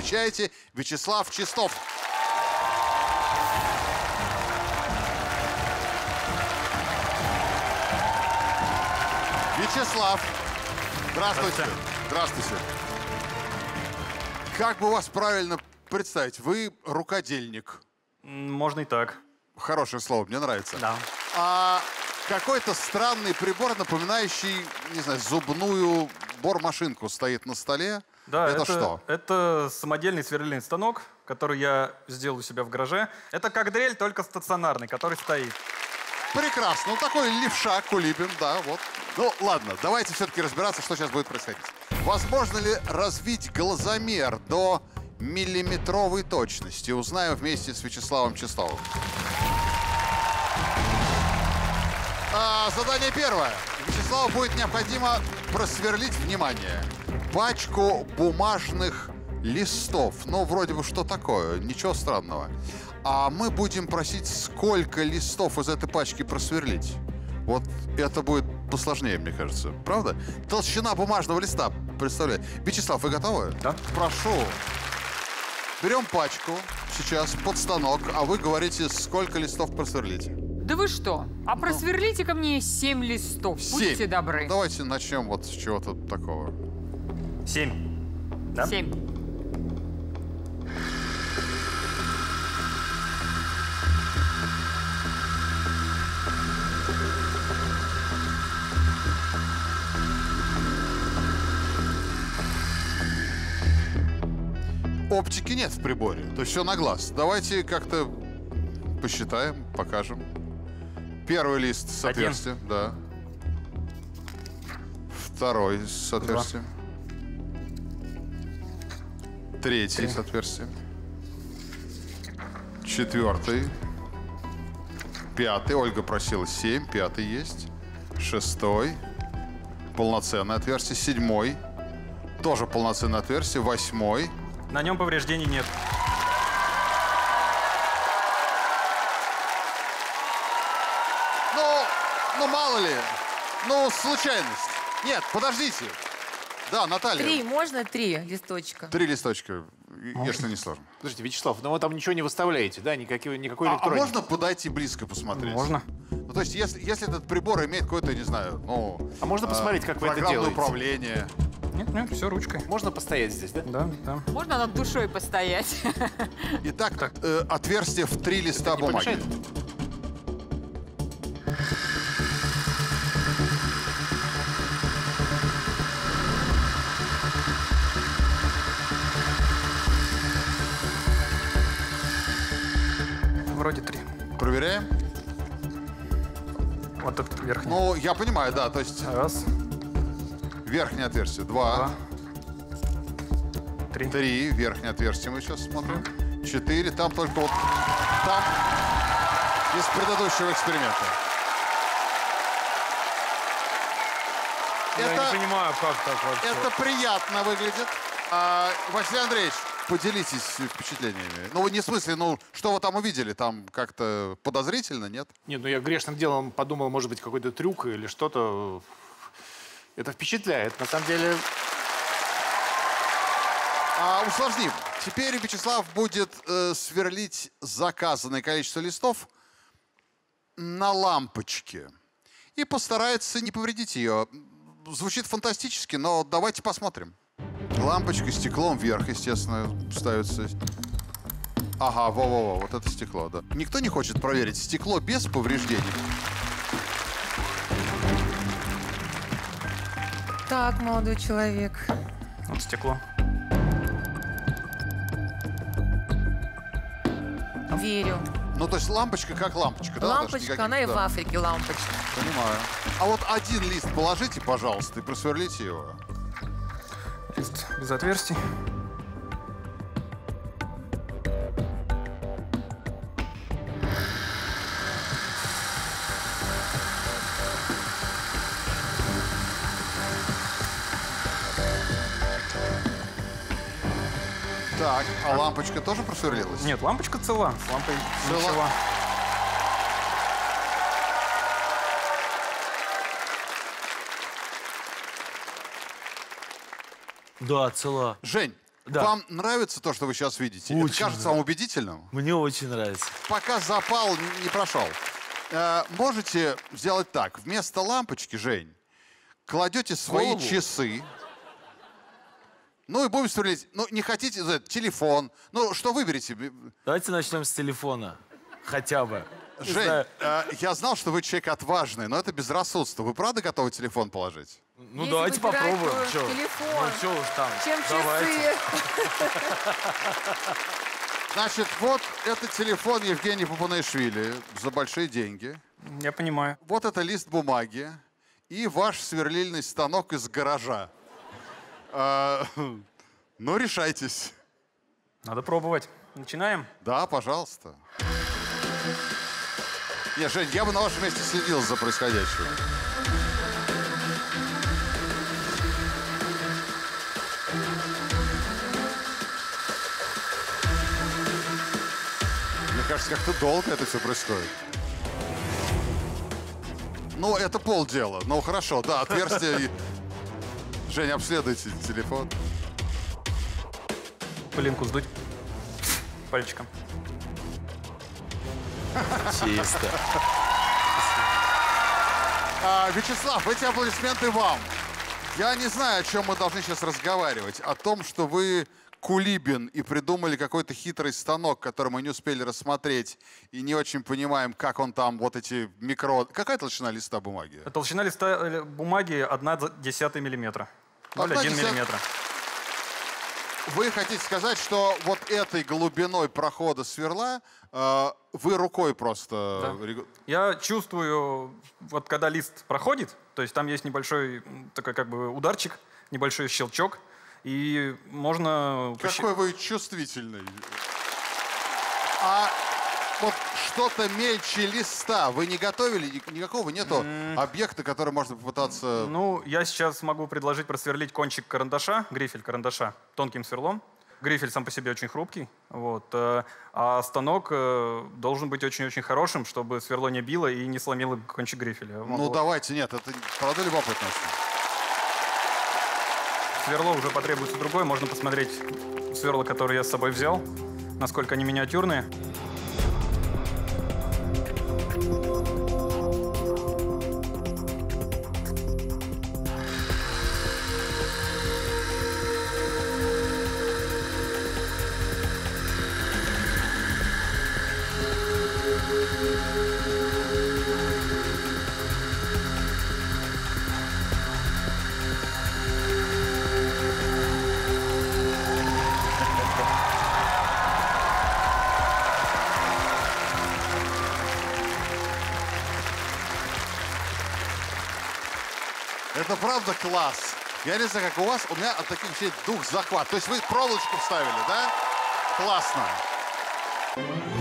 Встречайте, Вячеслав Чистов. Вячеслав, здравствуйте. Здравствуйте. Как бы вас правильно представить? Вы рукодельник. Можно и так. Хорошее слово, мне нравится. Да. А какой-то странный прибор, напоминающий, не знаю, зубную бормашинку, стоит на столе. Да, это что? Это самодельный сверлильный станок, который я сделал у себя в гараже. Это как дрель, только стационарный, который стоит. Прекрасно. Ну, такой левша, Кулибин, да, вот. Ну, ладно, давайте все-таки разбираться, что сейчас будет происходить. Возможно ли развить глазомер до миллиметровой точности? Узнаем вместе с Вячеславом Чистовым. Задание первое. Вячеславу будет необходимо просверлить, внимание, пачку бумажных листов. Ну, вроде бы, что такое? Ничего странного. А мы будем просить, сколько листов из этой пачки просверлить. Вот это будет посложнее, мне кажется. Правда? Толщина бумажного листа, представляете. Вячеслав, вы готовы? Да. Прошу. Берем пачку сейчас под станок, а вы говорите, сколько листов просверлить. Да вы что? А просверлите ко мне 7 листов. 7. Будьте добры. Давайте начнем вот с чего-то такого. 7. Да? 7. Оптики нет в приборе, то есть все на глаз. Давайте как-то посчитаем, покажем. Первый лист с отверстием, да. Второй с отверстием. Третий с отверстием. Четвертый. Пятый. Ольга просила 7. Пятый есть. Шестой. Полноценное отверстие. Седьмой. Тоже полноценное отверстие. Восьмой. На нем повреждений нет. Ну, мало ли. Ну, случайность. Нет, подождите. Да, Наталья. 3, можно 3 листочка? 3 листочка, если не сложно. Подождите, Вячеслав, но вы там ничего не выставляете, да? Никакой электроники. А можно подойти близко посмотреть? Можно. Ну, то есть, если этот прибор имеет какое-то, не знаю, ну... А можно посмотреть, как вы это программное делаете? управление. Нет, все ручкой. Можно постоять здесь, да? Да, да. Можно над душой постоять? Итак, отверстие в 3 листа Не бумаги. помешает? Вроде 3. Проверяем. Вот этот верхний. Ну, я понимаю, да, то есть Раз, верхнее отверстие 2, 3. 3, верхнее отверстие мы сейчас смотрим, 4, там только вот, там из предыдущего эксперимента. Я не понимаю, как так вообще. Это приятно выглядит. Василий Андреевич, поделитесь впечатлениями. Ну, не в смысле, ну, что вы там увидели? Там как-то подозрительно, нет? Нет, ну я грешным делом подумал, может быть, какой-то трюк или что-то. Это впечатляет. На самом деле... Усложним. Теперь Вячеслав будет сверлить заказанное количество листов на лампочке. И постарается не повредить ее. Звучит фантастически, но давайте посмотрим. Лампочка стеклом вверх, естественно, ставится. Ага, во-во-во, вот это стекло, да. Никто не хочет проверить стекло без повреждений. Так, молодой человек. Вот стекло. Верю. Ну, то есть лампочка как лампочка, да? Даже Лампочка, никаких- она и в да. Африке лампочка. Понимаю. А вот один лист положите, пожалуйста, и просверлите его. Лист без отверстий. Так, а лампочка тоже просверлилась? Нет, лампочка цела. С лампой Цела. ничего. Да, цела. Жень, Да. Вам нравится то, что вы сейчас видите? Очень Это кажется вам убедительным? Мне очень нравится. Пока запал не прошел. Можете сделать так. Вместо лампочки, Жень, кладете свои Голову? часы. Ну и будем сверлить. Ну, не хотите, телефон. Ну, что выберете? Давайте начнем с телефона. Хотя бы. Не Жень, знаю. я знал, что вы человек отважный, но это безрассудство. Вы правда готовы телефон положить? Ну, Если давайте выбирать, попробуем. то Чё? телефон. Ну, чё уж там. Чем Давайте. часы? Значит, вот это телефон Евгения Папанашвили за большие деньги. Я понимаю. Вот это лист бумаги и ваш сверлильный станок из гаража. Ну, решайтесь. Надо пробовать. Начинаем? Да, пожалуйста. Не, Жень, я бы на вашем месте следил за происходящим. Мне кажется, как-то долго это все происходит. Ну, это полдела. Ну, хорошо, да, отверстие. Жень, обследуйте телефон. Пылинку сдуть пальчиком. Чисто. Вячеслав, эти аплодисменты вам. Я не знаю, о чем мы должны сейчас разговаривать. О том, что вы Кулибин и придумали какой-то хитрый станок, который мы не успели рассмотреть, и не очень понимаем, как он там, вот эти микро... Какая толщина листа бумаги? Толщина листа бумаги 1/10 миллиметра. 0,1 1/10. миллиметра. Вы хотите сказать, что вот этой глубиной прохода сверла вы рукой просто... Я чувствую, вот когда лист проходит, то есть там есть небольшой такой как бы ударчик, небольшой щелчок, и можно... Какой вы чувствительный. А вот что-то мельче листа вы не готовили? Никакого нету объекта, который можно попытаться... Ну, я сейчас могу предложить просверлить кончик карандаша, грифель карандаша, тонким сверлом. Грифель сам по себе очень хрупкий, вот, а станок должен быть очень-очень хорошим, чтобы сверло не било и не сломило кончик грифеля. Ну, давайте, нет, это правда любопытно. Сверло уже потребуется другое, можно посмотреть сверла, которые я с собой взял, насколько они миниатюрные. Это правда класс. Я не знаю, как у вас, у меня от таких вещей дух захват. То есть вы проволочку вставили, да? Классно.